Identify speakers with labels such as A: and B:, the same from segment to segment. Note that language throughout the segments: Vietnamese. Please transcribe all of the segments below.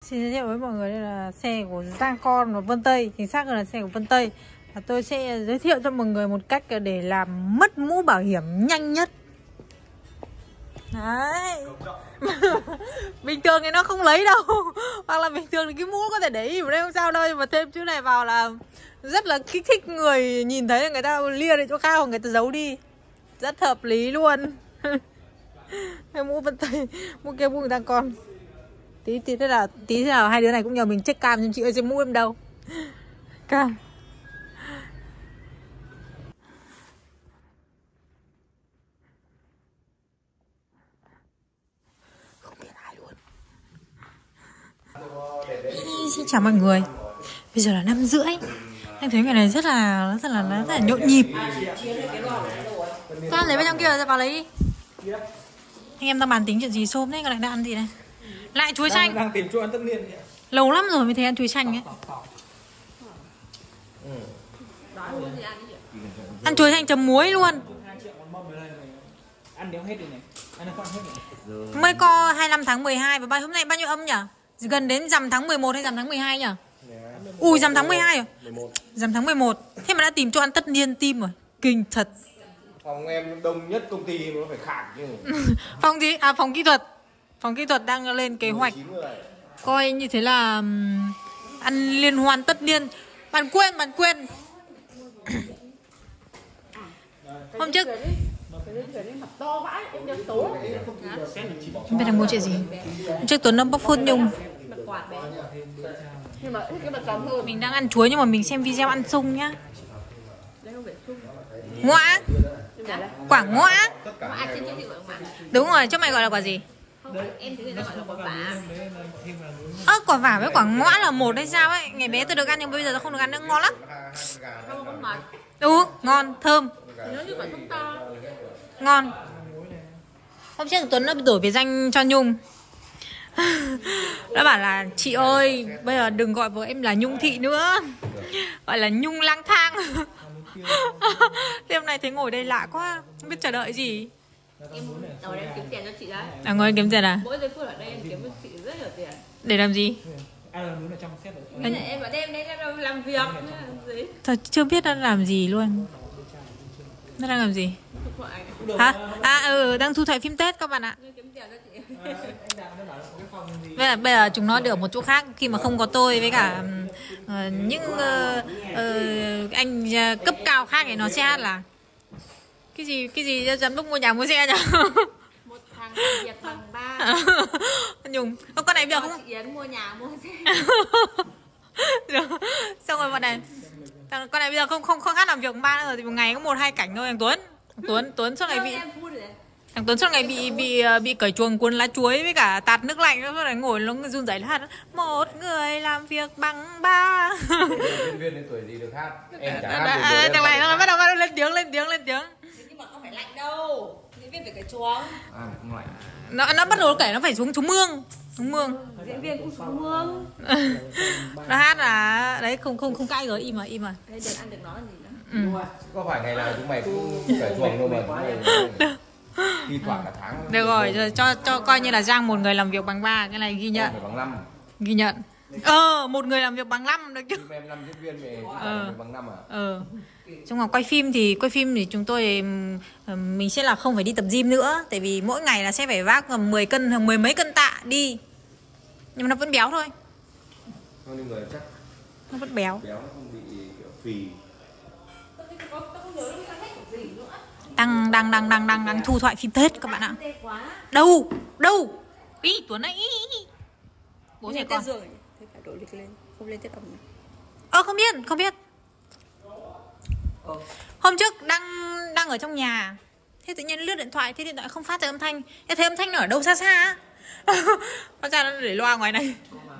A: Xin giới thiệu với mọi người đây là xe của Giang Con và Vân Tây. Chính xác hơn là xe của Vân Tây. Và tôi sẽ giới thiệu cho mọi người một cách để làm mất mũ bảo hiểm nhanh nhất. Đấy. Bình thường thì nó không lấy đâu. Hoặc là bình thường thì cái mũ có thể để ý vào đây không sao đâu. Nhưng mà thêm chữ này vào là rất là kích thích người nhìn thấy là người ta lia đến chỗ khác, người ta giấu đi. Rất hợp lý luôn. Cái mũ Vân Tây, mũ kia mũ Giang Con. Tí thế nào hai đứa này cũng nhờ mình check cam, nhưng chị ơi xem mũ em đâu. Cam. Không biết ai luôn. Xin chào mọi người. Bây giờ là 5:30. Em thấy ngày này rất là nhộn nhịp. Con lấy vào trong kia rồi vào lấy đi. Anh em đang bàn tính chuyện gì xôm đấy, các bạn đang ăn gì đây? Lại chuối xanh.
B: Đang tìm chỗ ăn tất niên.
A: Lâu lắm rồi mới thấy ăn chuối xanh ấy. Ăn chuối xanh chấm muối luôn.
B: Ăn đéo hết rồi này. Ăn không hết rồi.
A: Mới có 25 tháng 12 và hôm nay bao nhiêu âm nhỉ? Gần đến rằm tháng 11 hay rằm tháng 12 nhỉ? Ui, rằm tháng 12 rồi. Rằm tháng 11. Thế mà đã tìm cho ăn tất niên tim rồi. Kinh thật.
C: Phòng em đông nhất công ty nó phải khạc chứ.
A: Phòng gì? À, phòng kỹ thuật. Phòng kỹ thuật đang lên kế hoạch. Coi như thế là ăn liên hoan tất niên. Bạn quên. Hôm trước không biết là mua chuyện gì. Hôm trước Tuấn nó bóc phốt Nhung. Mình đang ăn chuối nhưng mà mình xem video ăn sung nhá. Ngoã. Quả ngoã. Đúng rồi, cho mày gọi là quả gì?
D: Em thấy người ta gọi là quả vả.
A: Quả vả với quả ngoã là một hay sao ấy. Ngày bé tôi được ăn nhưng bây giờ tôi không được ăn nữa, ngon lắm. Ừ, ngon, thơm.
D: Nó như quả thông to.
A: Ngon. Hôm trước Tuấn nó đổi biệt danh cho Nhung. Nó bảo là chị ơi, bây giờ đừng gọi vợ em là Nhung Thị nữa, gọi là Nhung lang thang. Thế hôm nay thấy ngồi đây lạ quá, không biết chờ đợi gì.
D: Em ở đây kiếm tiền cho chị đấy.
A: À, ngồi kiếm tiền à?
D: Mỗi giây phút ở đây em kiếm cho chị rất nhiều tiền.
A: Để làm gì?
D: Em ở đây đang làm việc.
A: Thôi chưa biết đang làm gì luôn. Nó đang làm gì? Hả? À đang thu thoại phim Tết các bạn ạ. Bây giờ chúng nó được một chỗ khác khi mà không có tôi với cả những anh cấp cao khác thì nó sẽ hát là cái gì giám đốc mua nhà mua xe nhỉ?
D: Một thằng làm việc bằng 3.
A: Nhung, con này bây giờ không
D: chị Yến mua nhà mua xe.
A: xong rồi bọn này con này bây giờ không hát làm việc 3 nữa rồi thì một ngày có 1-2 cảnh thôi. Tuấn suốt ngày bị thằng Tuấn suốt ngày bị cởi chuồng cuốn lá chuối với cả tạt nước lạnh, nó lại ngồi nó run rẩy hát một người làm việc bằng 3.
C: Diễn viên đến tuổi gì được hát? Em chả hát.
A: Thằng này nó bắt đầu lên tiếng.
D: Nhưng mà không phải lạnh đâu. Diễn viên phải cởi chuồng.
C: Không lạnh.
A: Nó bắt đầu kể nó phải xuống mương.
D: Diễn viên cũng xuống mương.
A: Nó hát là đấy, không cãi rồi, im mà.
D: Đây đừng ăn được nó là gì nữa.
C: Có phải ngày nào chúng mày cũng cởi chuồng đâu mà chúng mày thi thoảng cả tháng.
A: Được rồi, cho coi như là Giang một người làm việc bằng 3, cái này ghi nhận.
C: Bằng 5.
A: Ghi nhận. Một người làm việc bằng 5 được chứ.
C: Em 5 diễn viên về làm việc bằng 5 à?
A: Trong quay phim thì chúng tôi mình sẽ là không phải đi tập gym nữa, tại vì mỗi ngày là sẽ phải vác 10 cân hoặc 10 mấy cân tạ đi. Nhưng mà nó vẫn béo thôi.
C: Nhưng người chắc
A: nó vẫn béo.
C: Béo nó không bị kiểu phì.
A: Đang thu thoại phim Tết các bạn ạ. Đâu ý Tuấn ấy. Bố trẻ con
D: rồi thế phải đổi lịch lên, không lên Tết âm nữa.
A: Không biết. Hôm trước đang ở trong nhà, thế tự nhiên lướt điện thoại, thế điện thoại không phát ra âm thanh, thế thấy âm thanh nó ở đâu xa á. Nó ra nó để loa ngoài này.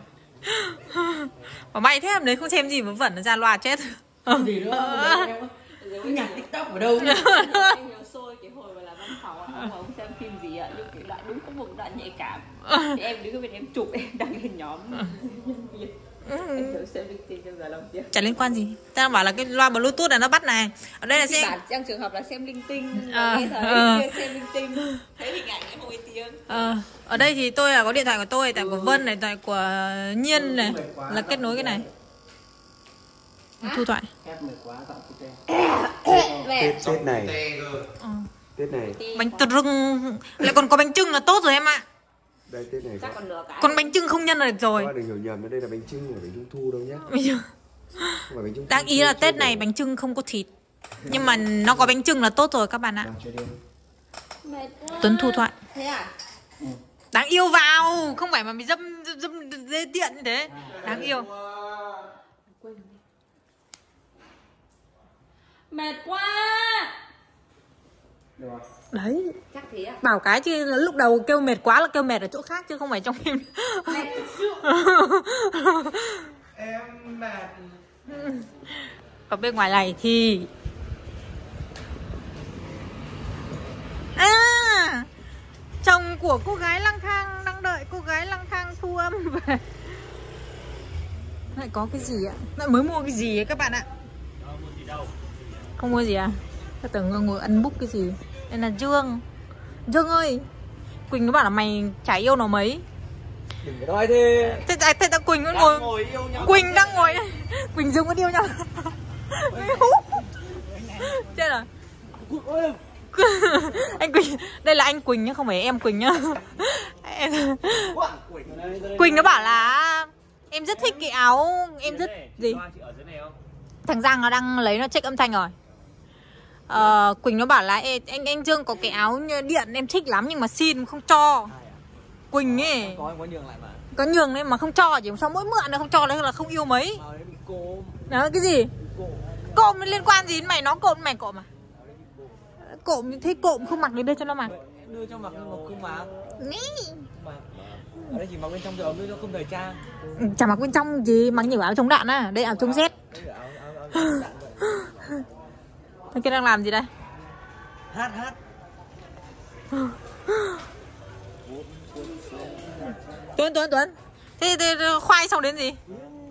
A: Mà may thế hôm đấy không xem gì vớ vẩn, nó ra loa chết.
B: Gì nữa? Cái nhạc TikTok ở đâu?
D: Anh nhớ xôi cái hồi mà làm văn phòng ông xem phim gì ạ, nhưng cái đoạn đúng có một đoạn nhạy cảm. Thì em đứng ở bên em chụp, em đăng lên nhóm. Anh thử xem linh tinh trong giờ lòng chưa?
A: Chả liên quan gì. Ta đang bảo là cái loa Bluetooth này nó bắt này. Ở đây là
D: Thì
A: xem.
D: bảo trong trường hợp là xem linh tinh,
A: À,
D: nghe thấy kia xem linh tinh, thấy hình ảnh em không nghe tiếng.
A: Ở đây thì tôi là có điện thoại của tôi, điện thoại của Vân này, điện thoại của Nhiên này là kết nối cái này. Thu thoại.
B: Ép mệt quá giọng của Tê.
D: Mẹ.
E: Tết này. Tết này.
A: Bánh trưng lại còn có bánh trưng là tốt rồi em ạ.
E: Đây Tết này.
D: Chắc còn nửa cái.
A: Còn bánh trưng không nhân là được rồi.
E: Các bạn đừng hiểu nhầm, đây là bánh trưng, không phải bánh trung thu đâu nhé. Không phải bánh trung thu.
A: Đáng ý là Tết này bánh trưng không có thịt. Nhưng mà nó có bánh trưng là tốt rồi các bạn ạ.
D: Mệt quá.
A: Tuấn thu thoại.
D: Thế à?
A: Đáng yêu vào, không phải mà bị dâm dê tiện như thế. Đáng yêu.
D: Mệt quá.
A: Đấy,
D: Chắc thế à?
A: bảo cái chứ lúc đầu kêu mệt quá là kêu mệt ở chỗ khác chứ không phải trong phim.
D: Mệt thật sự.
B: Em mệt.
A: Ở bên ngoài này thì chồng của cô gái lang thang đang đợi cô gái lang thang thu âm về. Lại có cái gì ạ? Lại mới mua cái gì ấy các bạn ạ? Không mua gì à? Tôi tưởng ngồi ấn book cái gì. Đây là Dương. Dương ơi, Quỳnh nó bảo là mày chả yêu nó mấy.
B: Đừng có nói thế.
A: Thế ta Quỳnh vẫn ngồi
B: yêu nhau.
A: Quỳnh đang ngồi đây. Quỳnh Dương vẫn yêu nhau. Chết rồi. Anh Quỳnh, đây là anh Quỳnh nhá, không phải em Quỳnh nhá. Quỳnh nó bảo là em rất thích cái áo, em rất gì? Thằng Giang nó đang lấy nó check âm thanh rồi. Quỳnh nó bảo là anh Dương có cái áo điện em thích lắm nhưng mà xin không cho. Quỳnh ấy
B: Có nhường lại mà.
A: có nhường đấy mà không cho, chỉ sao mỗi mượn nó không cho đấy là không yêu mấy. Đó cái gì? Cộm nó liên quan gì đến mày, nó cộm mày cộm à? Cộm thế cộm không mặc đi đưa cho nó mặc.
B: Đưa cho mặc nhưng mà không mặc.
A: Ní.
B: Ở đây chỉ mặc bên trong rồi đưa cho không thời trang.
A: Chả mặc bên trong gì, mặc nhiều áo chống đạn á, đây áo chống rét. Thằng kia đang làm gì đây?
B: Hát.
A: Tuấn. Thế khoai xong đến gì?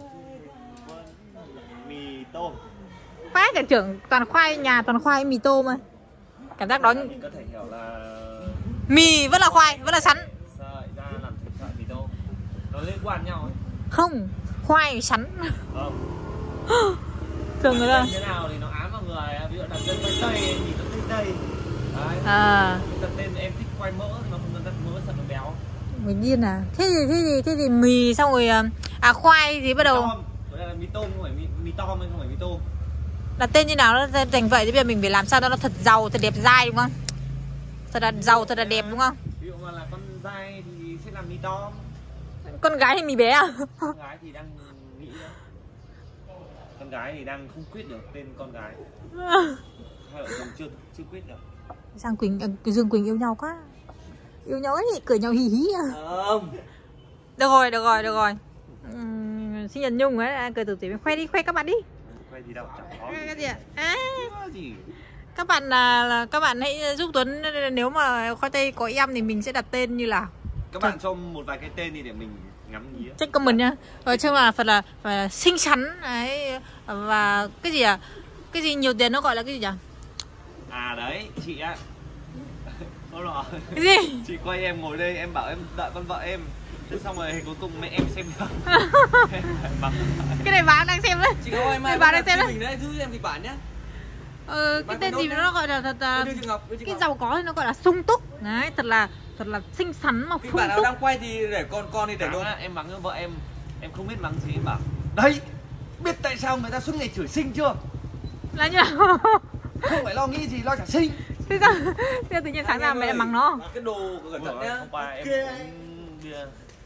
C: Mì tôm.
A: Khoai cả trưởng toàn khoai, nhà toàn khoai mì tôm thôi. Cảm giác đó
C: Mình có thể hiểu là
A: mì vẫn là khoai, vẫn là sắn.
C: sợi ra làm thành sợi mì tôm. Nó liên quan nhau ấy.
A: Không, khoai sắn.
C: Không.
A: Thường người ta
C: Thế nào thì nó ám vào người. Ví dụ đặt tên khoai tây thì nó thích đây. Đấy. Đặt tên em thích khoai mỡ thì nó không đặt mỡ thật nó béo.
A: mình điên à? Thế thì mì xong rồi khoai thì bắt đầu
C: Đây là mì tôm không phải mì tôm, không phải mì tôm.
A: đặt tên như nào nó thành vậy thì bây giờ mình phải làm sao cho nó thật giàu, thật đẹp dai đúng không? Thật là giàu, thật là đẹp đúng không?
C: Ví dụ mà là con dai thì sẽ làm mì tôm.
A: Con gái hay mì bé à?
C: Con gái thì đang nghĩ đó. Con gái thì đang không quyết được tên con gái. Hai vợ chồng chưa quyết được.
A: Giang Quỳnh, Dương Quỳnh yêu nhau quá. Yêu nhau ấy, cười nhau hí hí à.
B: Không.
A: Được rồi. Sinh nhật Nhung ấy, cười tử tỉ khoe đi, khoe các bạn đi.
C: Quay gì đâu, chẳng có
A: Cái gì ạ?
C: gì.
A: Các bạn là các bạn hãy giúp Tuấn, nếu mà khoai tây có em thì mình sẽ đặt tên như là
C: Các bạn cho một vài cái tên đi để mình ngắm nghía.
A: check comment nhá. Rồi chung là phải là xinh xắn ấy, và cái gì à? Cái gì nhiều tiền nó gọi là cái gì nhỉ?
C: À đấy, chị á. Ôi rồi.
A: Cái gì?
C: Chị quay em ngồi đây, em bảo em đợi con vợ em. Thế xong rồi cuối cùng mẹ em xem được.
A: Cái này bà đang xem đấy.
B: Chị ơi mai
A: bà đang xem đấy.
B: mình đấy giữ em kịch bản nhá.
A: Cái tên gì nó gọi là thật
B: Đưa chị Ngọc,
A: cái giàu có thì nó gọi là sung túc. Đấy, thật là xinh xắn mà
B: kịch
A: phung
B: bản nào
A: túc.
B: đang quay thì để con đi để luôn.
C: Em mắng vợ em không biết mắng gì, em bảo đấy, biết tại sao người ta suốt ngày chửi xinh chưa?
A: Là như nào?
C: Không phải lo nghĩ gì, lo chả xinh.
A: Thế tự nhiên sáng ra mẹ lại mắng nó.
B: Cái đồ cẩn thận nhá.
C: Hôm qua em uống bia.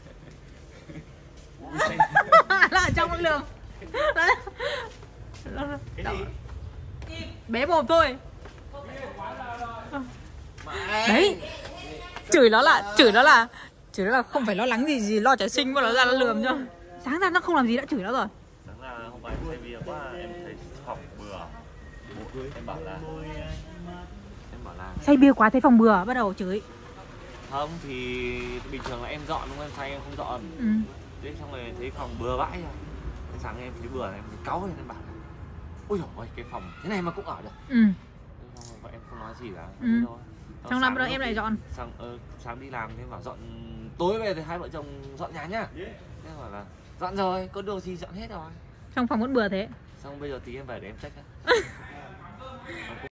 A: Nó ở trong con lường.
C: Cái gì?
A: Bé mồm thôi. Đấy. Chửi nó là không phải lo lắng gì lo chả sinh mà nó ra nó lườm cho. Sáng ra nó không làm gì đã chửi nó rồi.
C: Sáng ra hôm qua em say bia quá, em thấy phòng bừa. Em bảo là
A: say bia quá thấy phòng bừa bắt đầu chửi.
C: không thì bình thường là em dọn đúng không, em say em không dọn.
A: Ừ.
C: Thế xong rồi thấy phòng bừa vãi rồi. Sáng em thấy bữa này em thấy cáu lên em bảo là ôi dồi ôi cái phòng thế này mà cũng ở được. Xong rồi em không nói gì cả. Thế thôi.
A: Xong làm rồi em lại dọn.
C: Sáng đi làm thế bảo dọn, tối về thì hai vợ chồng dọn nhà nhá. Thế bảo là dọn rồi, có đồ gì dọn hết rồi.
A: Trong phòng vẫn bừa thế.
C: Xong bây giờ tí em về để em check á.